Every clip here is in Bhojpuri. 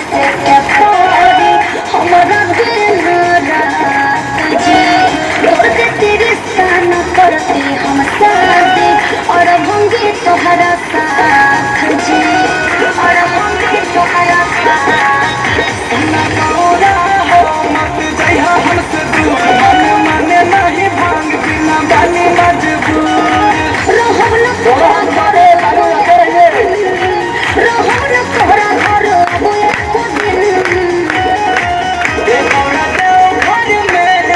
से पड़ी हमारा दिन रात जी तोड़ देती रिश्ता न करती हम शादी और भंगी तोहरा साथ जी और भंगी तोहरा साथ ना गौरा हो मत जइहा हमसे दूर मन माने नहीं भांग बिना बानी मजबूर रहम न तोहरा घर रहम न तोहरा घर अब एको दिन ए गौरा देव घर में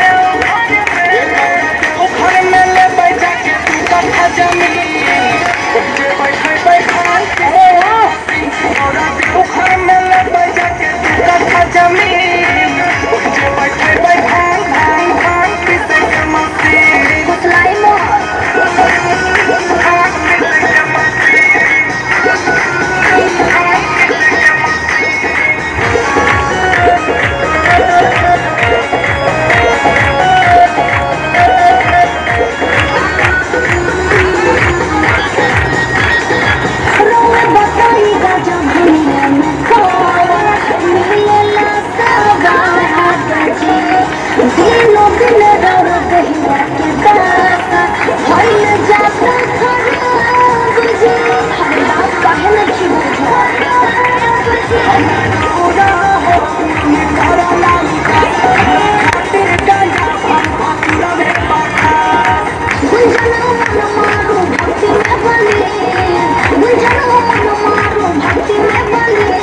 ले बैठा के तू कथा जमीन उठे बैठे बैठा गौरा देव घर में ले बैठा के तू कथा जमीन उठे बैठे बैठा भांग भांग पीसे के मस्ती कुतलाई मोहर रोए बताईगा जब दुनिया में खोवा मिलेला सौगात जी दिनों दिन रो गहिया के दाता भइल जाता खराब जी हर बात काहे न छी बुझा गौरा हो निकारा लागी खातिर गांजा पूरा में पाता गुंजनो मन मारो भक्ति में बने गुंजनो मन मारो भक्ति में बने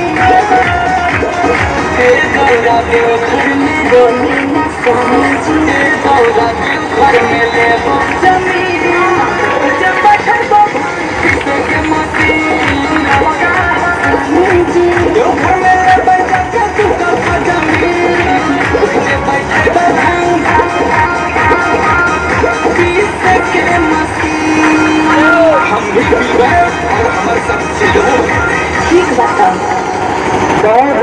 ए गौरा देव घर में बोले न समझी ए गौरा देव घर में ले वो जमीन जब बैठल तो पीसे के मसीन जी देव घर में ले बैठा के तू कथा जमीन जब बैठल तो पीसे के मसीन हम भी पीबे और हमर सब चिल्लो ठीक बताओ गौर